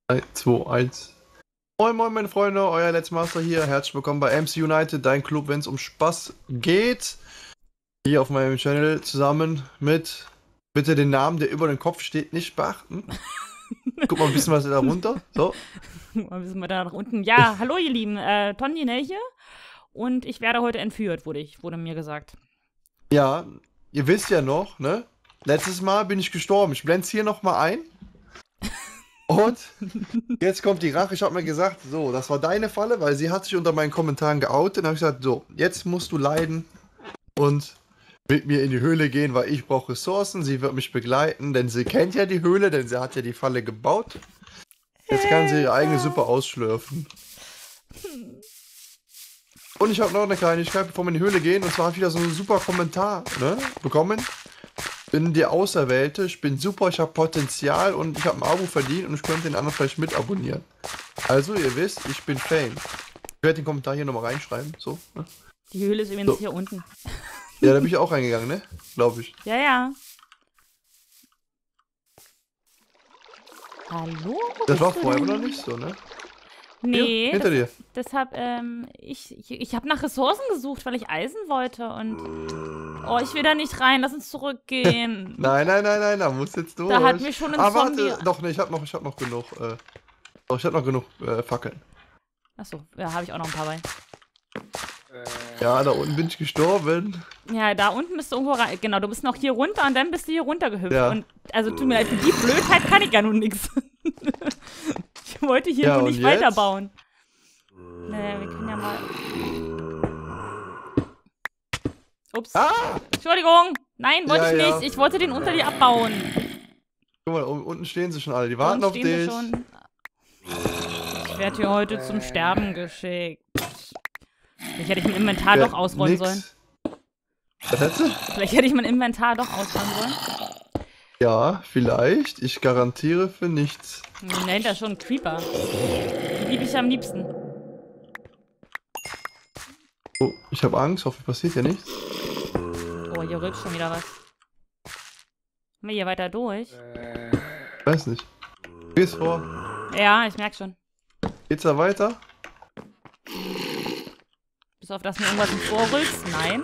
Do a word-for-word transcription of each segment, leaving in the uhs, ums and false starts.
drei, zwei, eins. Moin moin meine Freunde, euer Let's Master hier. Herzlich willkommen bei M C United, dein Club, wenn es um Spaß geht. Hier auf meinem Channel zusammen mit, bitte den Namen, der über den Kopf steht, nicht beachten. Guck mal ein bisschen was da runter. So. Mal wissen wir da nach unten. Ja, hallo ihr Lieben, äh, Tonjinel hier. Und ich werde heute entführt, wurde, ich, wurde mir gesagt. Ja, ihr wisst ja noch, ne? Letztes Mal bin ich gestorben. Ich blende es hier nochmal ein. Und jetzt kommt die Rache. Ich habe mir gesagt, so, das war deine Falle, weil sie hat sich unter meinen Kommentaren geoutet. Dann habe ich gesagt, so, jetzt musst du leiden und mit mir in die Höhle gehen, weil ich brauche Ressourcen. Sie wird mich begleiten, denn sie kennt ja die Höhle, denn sie hat ja die Falle gebaut. Jetzt kann sie ihre eigene Suppe ausschlürfen. Und ich habe noch eine Kleinigkeit, bevor wir in die Höhle gehen. Und zwar habe ich wieder so einen super Kommentar, ne, bekommen. Bin die Auserwählte, ich bin super, ich habe Potenzial und ich habe ein Abo verdient und ich könnte den anderen vielleicht mit abonnieren. Also, ihr wisst, ich bin Fame. Ich werde den Kommentar hier nochmal reinschreiben, so. Ne? Die Höhle ist übrigens So. hier unten. Ja, da bin ich auch reingegangen, ne? Glaube ich. Ja, ja. Hallo? Wo Das bist war du vorher denn? aber noch nicht so, ne? Nee, Hier, hinter das, dir. deshalb, ähm, ich, ich, ich habe nach Ressourcen gesucht, weil ich Eisen wollte und... Oh, ich will da nicht rein, lass uns zurückgehen. Nein, nein, nein, nein, da muss jetzt durch. Da hat mir schon ein Ah, Zombie... warte, doch, ne, ich hab noch, ich hab noch genug, äh, doch, ich hab noch genug, äh, Fackeln. Achso, ja, habe ich auch noch ein paar bei. Ja, da unten bin ich gestorben. Ja, da unten bist du irgendwo rein. Genau, du bist noch hier runter und dann bist du hier runter gehüpft. Ja. Und also tut mir leid, für die Blödheit kann ich ja nun nix. Ich wollte hier Ja, nur und nicht jetzt? weiterbauen. Naja, wir können ja mal. Ups. Ah! Entschuldigung. Nein, wollte Ja, ich ja. nicht. Ich wollte den unter dir abbauen. Guck mal, un- unten stehen sie schon alle, die Da warten auf stehen sie dich. schon. Ich werde hier heute zum Sterben geschickt. Vielleicht hätte ich mein Inventar Ja, doch ausräumen nix. sollen. Was hättest du? Vielleicht hätte ich mein Inventar doch ausräumen sollen. Ja, vielleicht. Ich garantiere für nichts. Nein, da ist schon ein Creeper. Die liebe ich am liebsten. Oh, ich habe Angst, hoffe, passiert ja nichts. Oh, hier rülpst schon wieder was. Kommen wir hier weiter durch? Ich weiß nicht. Geh's vor. Ja, ich merk schon. Geht's da weiter? Bis auf das mir irgendwas ins Ohr rülpst? Nein.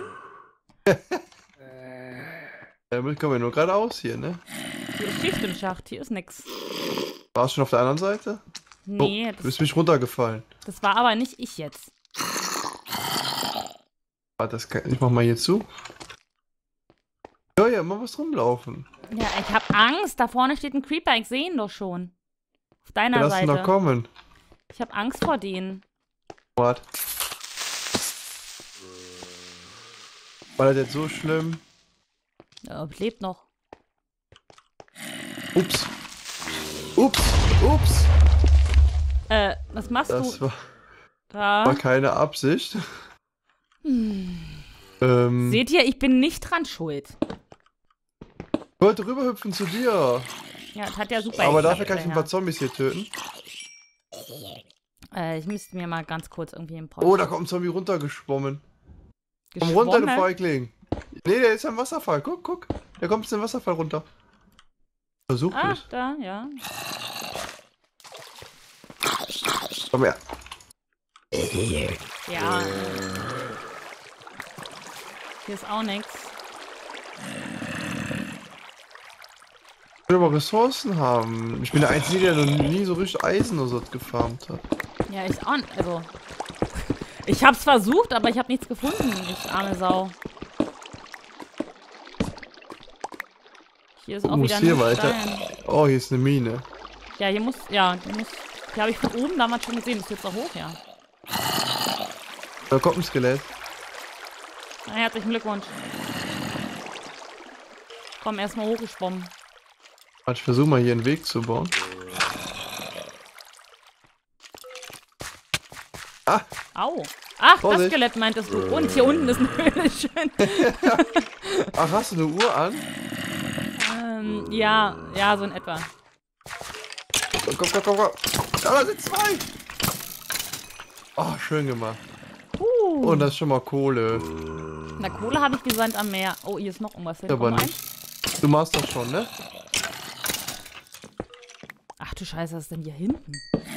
Damit kommen wir nur geradeaus hier, ne? Hier ist Schicht im Schacht. Hier ist nix. Warst du schon auf der anderen Seite? Nee, Oh, du das, bist mich runtergefallen. das war aber nicht ich jetzt. Ah, das kann, ich mach mal hier zu. Ja, ja, mal was rumlaufen. Ja, ich hab Angst. Da vorne steht ein Creeper. Ich sehe ihn doch schon. Auf deiner Lass ihn Seite. noch kommen. Ich hab Angst vor denen. What? War das jetzt so schlimm? Ja, lebt noch. Ups. Ups. Ups. Äh, was machst Das du war, da? war keine Absicht. Hm. Ähm, Seht ihr, ich bin nicht dran schuld. ich wollte rüberhüpfen zu dir. Ja, das hat ja super Aber geklappt, dafür kann ich ein ja. paar Zombies hier töten. Äh, ich müsste mir mal ganz kurz irgendwie im Pause. Oh, da kommt ein Zombie runtergeschwommen. Komm runter, du Feigling. Nee, der ist am Wasserfall. Guck, guck. Der kommt jetzt den Wasserfall runter. Versuch Ah, mich. da, ja. Komm her. Ja. Hier ist auch nichts. Ich will aber Ressourcen haben. Ich bin der Einzige, der noch nie so richtig Eisen oder so gefarmt hat. Ja, ich auch nicht. Also. Ich hab's versucht, aber ich hab nichts gefunden. Ich arme Sau. Hier ist auch muss wieder hier ein weiter. Stein. Oh, hier ist eine Mine. Ja, hier muss. Ja, hier muss. Hier habe ich von oben damals schon gesehen. Das ist jetzt auch hoch, ja. Da kommt ein Skelett. Na, herzlichen Glückwunsch. Komm, erstmal hochgeschwommen. Warte, ich versuche mal hier einen Weg zu bauen. Ah! Au. Ach, Vorsicht. das Skelett meintest du. Und hier unten ist eine Höhle. Schön. Ach, hast du eine Uhr an? ähm, ja, ja, so in etwa. Komm, komm, komm, komm, komm. Da sind zwei! Oh, schön gemacht. Uh. Und das ist schon mal Kohle. Na, Kohle habe ich wie Sand am Meer. Oh, hier ist noch irgendwas hin. Aber Komm rein. nicht. Du machst das schon, ne? Ach, Ach du Scheiße, was ist denn hier hinten?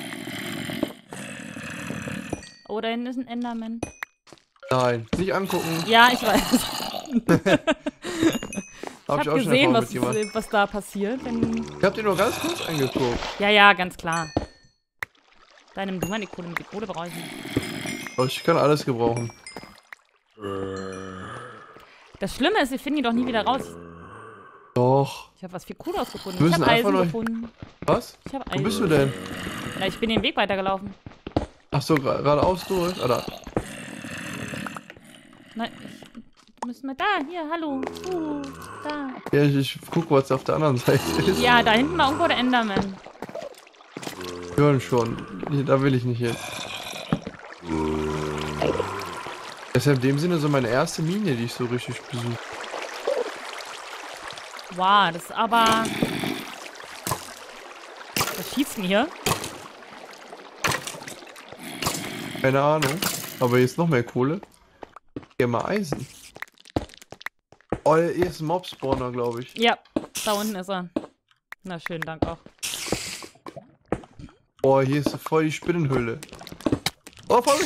Oh, da hinten ist ein Enderman. Nein, nicht angucken. Ja, ich weiß. ich Hab hab ich auch schon gesehen, Erfahrung was, mitgemacht. was da passiert. Wenn... Ich hab dir nur ganz kurz angeguckt. Ja, ja, ganz klar. Da nimm du mal die Kohle mit. Die Kohle brauche ich nicht. Aber ich kann alles gebrauchen. Das Schlimme ist, wir finden die doch nie wieder raus. Doch. Ich habe was viel Cooles gefunden. Wir Ich müssen habe einfach Eisen nur- gefunden. Was? Ich habe Wo Eisen. bist du denn? Na, ich bin den Weg weitergelaufen. Ach so, gra- geradeaus durch. Oder? Nein, ich müssen wir da. Hier, hallo. Uh, da. Ja, ich, ich guck, was auf der anderen Seite ist. Ja, da hinten war irgendwo der Enderman. Hören schon. Hier, da will ich nicht hin. Das ist ja in dem Sinne so meine erste Mine, die ich so richtig besuche. Wow, das ist aber... Was schießt denn hier? Keine Ahnung. Aber jetzt noch mehr Kohle. Hier mal Eisen. Oh, hier ist ein Mob-Spawner, glaube ich. Ja, da unten ist er. Na, schönen Dank auch. Boah, hier ist voll die Spinnenhöhle. Oh, voll!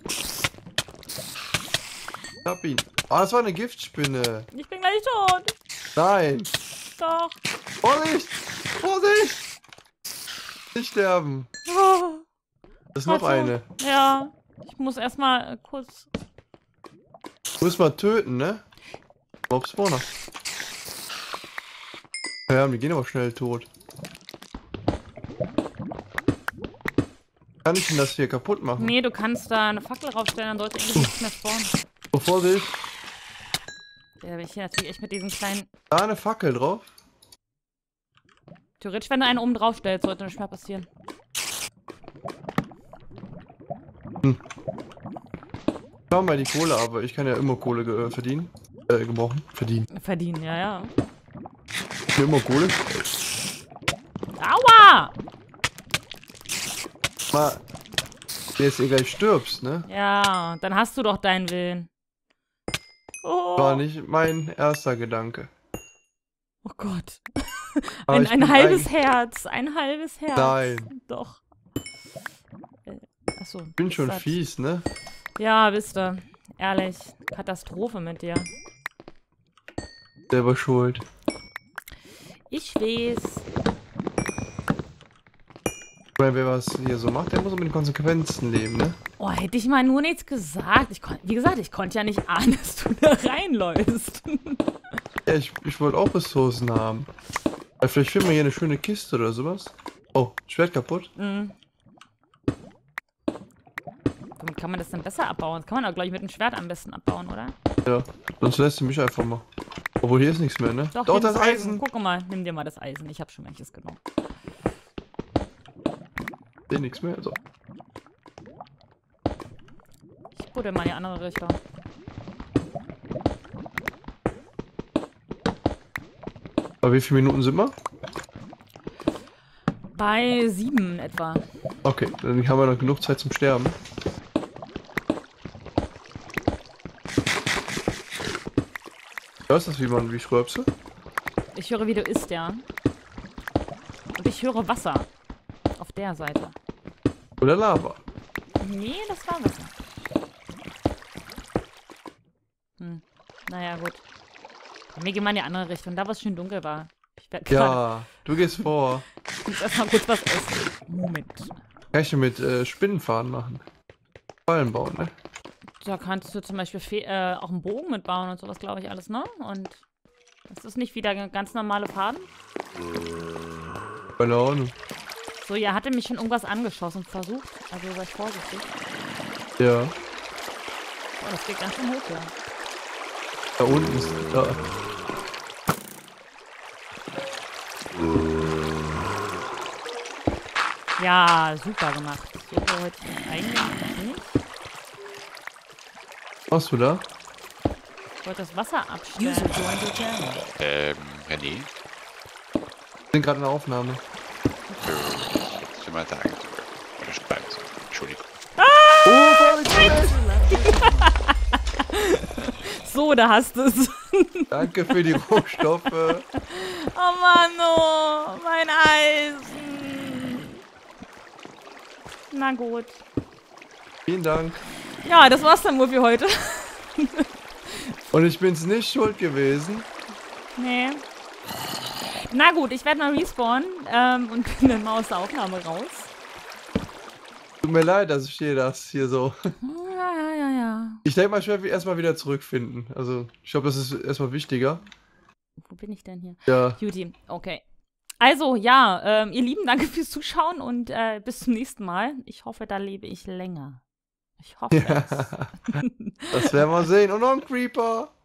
Ich hab ihn. Ah, das war eine Giftspinne. Ich bin gleich tot. Nein. Doch. Vorsicht! Vorsicht! Nicht sterben. Oh, Das ist noch also, eine. Ja, ich muss erstmal äh, kurz... Du musst mal töten, ne? Mob-Spawner. Ja, die gehen aber schnell tot. Kann ich denn das hier kaputt machen? Nee, du kannst da eine Fackel raufstellen, dann sollte eigentlich nichts mehr spawnen. Oh, Vorsicht! Ja, bin ich hier natürlich echt mit diesen kleinen... Da eine Fackel drauf. Theoretisch, wenn du einen oben drauf stellst, sollte nichts mehr passieren. Schau mal die Kohle, aber ich kann ja immer Kohle ge äh, verdienen. Äh, gebrauchen. Verdienen. Verdienen, ja, ja. Ich will immer Kohle. Aua! Mal. Jetzt ihr gleich stirbst, ne? Ja, dann hast du doch deinen Willen. Oh, War nicht mein erster Gedanke. oh Gott. Aber Ein, ich ein bin halbes eigentlich- Herz. Ein halbes Herz. Nein. Doch. Äh, Achso. Ich bin schon fies, ne? Ja, bist du. Ehrlich. Katastrophe mit dir. Selber schuld. Ich weiß. Ich meine, wer was hier so macht, der muss auch mit den Konsequenzen leben, ne? Oh, hätte ich mal nur nichts gesagt. Ich kon wie gesagt, ich konnte ja nicht ahnen, dass du da reinläufst. Ja, ich, ich wollte auch Ressourcen haben. Aber vielleicht finden wir hier eine schöne Kiste oder sowas. Oh, Schwert kaputt. Mhm. Womit kann man das denn besser abbauen? Das kann man auch, glaube ich, mit dem Schwert am besten abbauen, oder? Ja, sonst lässt du mich einfach mal. Obwohl hier ist nichts mehr, ne? Doch, Doch nimm das Eisen. Guck mal, nimm dir mal das Eisen. Ich habe schon manches genommen. Seh nichts mehr. So. Ich buddel mal in die andere Richtung. Aber wie viele Minuten sind wir? Bei sieben etwa. Okay, dann haben wir noch genug Zeit zum Sterben. Hörst du das, wie man, wie ich rülpse? Ich höre, wie du isst, ja. Und ich höre Wasser. Auf der Seite. Oder Lava? Nee, das war Wasser. Hm. Naja, gut. Komm, wir gehen mal in die andere Richtung, da wo es schön dunkel war. Ich werde gerade Ja, du gehst vor. erstmal kurz was essen. Moment. Kann ich denn mit äh, Spinnenfaden machen? Fallen bauen, ne? Da kannst du zum Beispiel Fe äh, auch einen Bogen mitbauen und sowas, glaube ich, alles, ne? Und das ist nicht wieder ganz normale Faden. Keine Ahnung. So, ihr hatte mich schon irgendwas angeschossen versucht. Also seid vorsichtig. Ja. Oh, das geht ganz schön hoch, ja. Da unten ist. Da. Ja, super gemacht. So heute eigentlich nicht. Was machst du da? Ich wollte das Wasser abstellen. Ähm, René? Wir sind gerade in der Aufnahme. Für, für mal sagen. Oder schreiben Sie. Entschuldigung. Oh, Vorsicht! So, da hast du es. Danke für die Rohstoffe. Oh Mann, oh, mein Eisen. Na gut. Vielen Dank. Ja, das war's dann wohl für heute. Und ich bin's nicht schuld gewesen. Nee. Na gut, ich werde mal respawnen ähm, und bin dann mal aus der Aufnahme raus. Tut mir leid, dass ich dir das hier so... Ja, ja, ja, ja. Ich denke mal, ich werde mich erstmal wieder zurückfinden. Also, ich glaube, das ist erstmal wichtiger. Wo bin ich denn hier? Ja. Judy, okay. Also, ja, ähm, ihr Lieben, danke fürs Zuschauen und äh, bis zum nächsten Mal. Ich hoffe, da lebe ich länger. Ich hoffe es. Das werden wir sehen. Und noch ein Creeper.